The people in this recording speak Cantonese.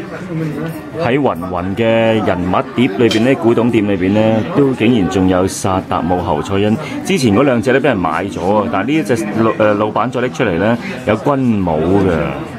喺芸芸嘅人物碟裏邊咧，古董店裏邊咧，都竟然仲有薩達姆侯賽因。之前嗰兩隻咧俾人買咗啊，但係呢一隻老闆再拎出嚟咧，有軍帽嘅。